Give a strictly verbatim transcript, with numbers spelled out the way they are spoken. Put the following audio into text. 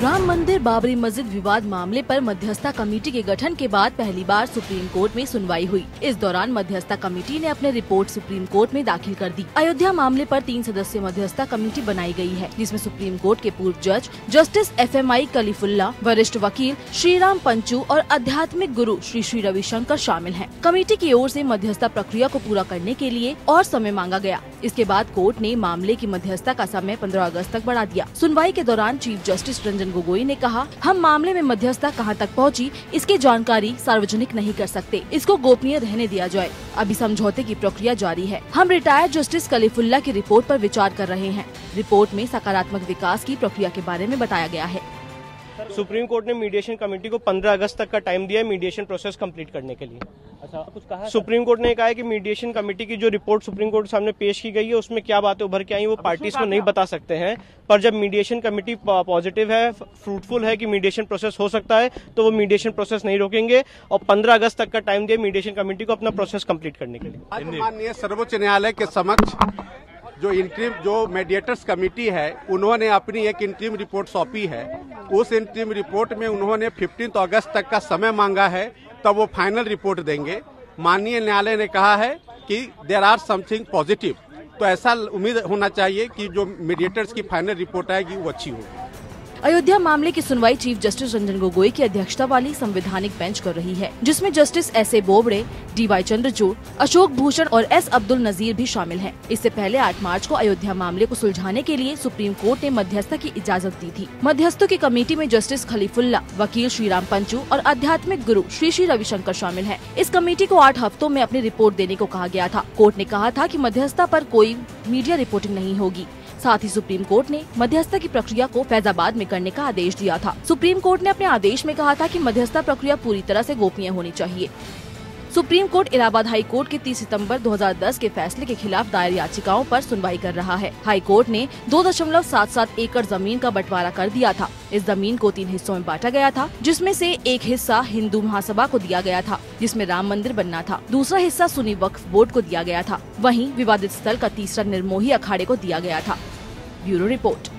राम मंदिर बाबरी मस्जिद विवाद मामले पर मध्यस्थता कमेटी के गठन के बाद पहली बार सुप्रीम कोर्ट में सुनवाई हुई। इस दौरान मध्यस्थता कमेटी ने अपने रिपोर्ट सुप्रीम कोर्ट में दाखिल कर दी। अयोध्या मामले पर तीन सदस्यीय मध्यस्थता कमेटी बनाई गई है, जिसमें सुप्रीम कोर्ट के पूर्व जज justice F M I Kalifulla, वरिष्ठ वकील श्रीराम पंचू और आध्यात्मिक गुरु श्री श्री रविशंकर शामिल हैं। कमेटी की ओर से मध्यस्थता प्रक्रिया को पूरा करने के लिए और समय मांगा गया। इसके बाद कोर्ट ने मामले की मध्यस्थता का समय पंद्रह अगस्त तक बढ़ा दिया। सुनवाई के दौरान चीफ जस्टिस रंजन गोगोई ने कहा, हम मामले में मध्यस्थता कहां तक पहुंची, इसकी जानकारी सार्वजनिक नहीं कर सकते। इसको गोपनीय रहने दिया जाए। अभी समझौते की प्रक्रिया जारी है। हम रिटायर्ड जस्टिस कलीफुल्ला की रिपोर्ट पर विचार कर रहे हैं। रिपोर्ट में सकारात्मक विकास की प्रक्रिया के बारे में बताया गया है। सुप्रीम कोर्ट ने मीडिएशन कमेटी को पंद्रह अगस्त तक का टाइम दिया है मीडिएशन प्रोसेस कंप्लीट करने के लिए। अच्छा, कुछ कहा? सुप्रीम कोर्ट ने कहा है कि मीडिएशन कमेटी की जो रिपोर्ट सुप्रीम कोर्ट के सामने पेश की गई है उसमें क्या बातें उभर के आई वो पार्टीज को नहीं बता सकते हैं, पर जब मीडिएशन कमेटी पॉजिटिव है, फ्रूटफुल है कि मीडिएशन प्रोसेस हो सकता है, तो वो मीडिएशन प्रोसेस नहीं रोकेंगे और पंद्रह अगस्त तक का टाइम दिया मीडिएशन कमेटी को अपना प्रोसेस कंप्लीट करने के लिए। माननीय सर्वोच्च न्यायालय के समक्ष जो इंटरिम जो मीडिएटर्स कमेटी है उन्होंने अपनी एक इंटरिम रिपोर्ट सौंपी है। उस इंटरिम रिपोर्ट में उन्होंने पंद्रह अगस्त तक का समय मांगा है, तब वो फाइनल रिपोर्ट देंगे। माननीय न्यायालय ने कहा है कि देयर आर समथिंग पॉजिटिव, तो ऐसा उम्मीद होना चाहिए कि जो मीडिएटर्स की फाइनल रिपोर्ट आएगी वो अच्छी होगी। अयोध्या मामले की सुनवाई चीफ जस्टिस रंजन गोगोई की अध्यक्षता वाली संवैधानिक बेंच कर रही है, जिसमें justice S A Bobde, D Y Chandrachud, Ashok Bhushan और एस अब्दुल नजीर भी शामिल हैं। इससे पहले आठ मार्च को अयोध्या मामले को सुलझाने के लिए सुप्रीम कोर्ट ने मध्यस्थता की इजाजत दी थी। मध्यस्थों की कमेटी में जस्टिस खलीफुल्ला, वकील श्रीराम पंचू और आध्यात्मिक गुरु श्री श्री रविशंकर शामिल हैं। इस कमेटी को आठ हफ्तों में अपनी रिपोर्ट देने को कहा गया था। कोर्ट ने कहा था कि मध्यस्थता पर कोई मीडिया रिपोर्टिंग नहीं होगी। साथ ही सुप्रीम कोर्ट ने मध्यस्थता की प्रक्रिया को फैजाबाद में करने का आदेश दिया था। सुप्रीम कोर्ट ने अपने आदेश में कहा था कि मध्यस्थता प्रक्रिया पूरी तरह से गोपनीय होनी चाहिए। Supreme court Allahabad high court के तीस सितंबर दो हज़ार दस के फैसले के खिलाफ दायर याचिकाओं पर सुनवाई कर रहा है। हाई कोर्ट ने दो दशमलव सात सात एकड़ जमीन का बंटवारा कर दिया था। इस जमीन को तीन हिस्सों में बांटा गया था, जिसमें से एक हिस्सा हिंदू महासभा को दिया गया था, जिसमें राम मंदिर बनना था। दूसरा हिस्सा सुन्नी वक्फ बोर्ड को दिया गया था। वहीं विवादित स्थल का तीसरा निर्मोही अखाड़े को दिया गया था। Bureau report.